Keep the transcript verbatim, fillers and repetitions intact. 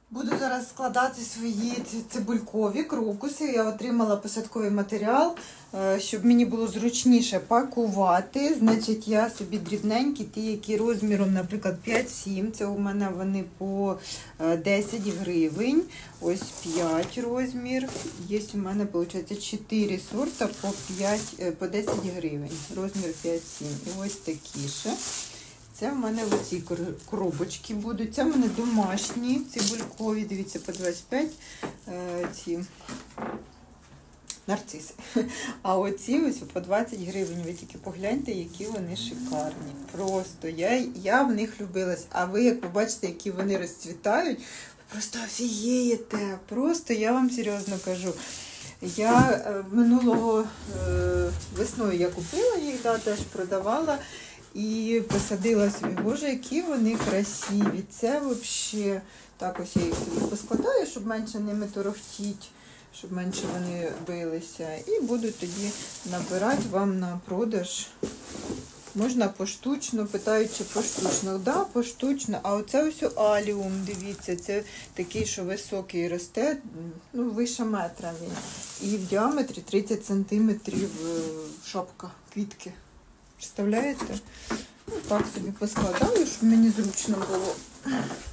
Буду зараз складати свої цибулькові крокуси. Я отримала посадковий матеріал, щоб мені було зручніше пакувати. Значить, я собі дрібненькі, ті, які розміром, наприклад, п'ять-сім. Це у мене вони по десять гривень. Ось п'ять розмір. Є у мене, виходить, чотири сорта по п'ять, по десять гривень. Розмір п'ять-сім. І ось такі ще. Це в мене оці коробочки будуть. Це в мене домашні цибулькові, дивіться, по двадцять п'ять е, ці нарциси. А оці ось по двадцять гривень. Ви тільки погляньте, які вони шикарні. Просто я, я в них любилась. А ви, як побачите, які вони розцвітають, ви просто офігієте. Просто я вам серйозно кажу. Я е, минулого е, весною я купила їх, да, теж продавала. І посадила собі, боже, які вони красиві. Це взагалі, так ось я їх собі поскладаю, щоб менше ними торохтіть, щоб менше вони билися. І буду тоді набирати вам на продаж. Можна поштучно, питають, чи поштучно. Так, да, поштучно. А оце ось аліум, дивіться, це такий, що високий росте, ну, вище метра він. І в діаметрі тридцять сантиметрів шапка, квітки. Представляєте? Ну, так собі поскладаю, щоб мені зручно було.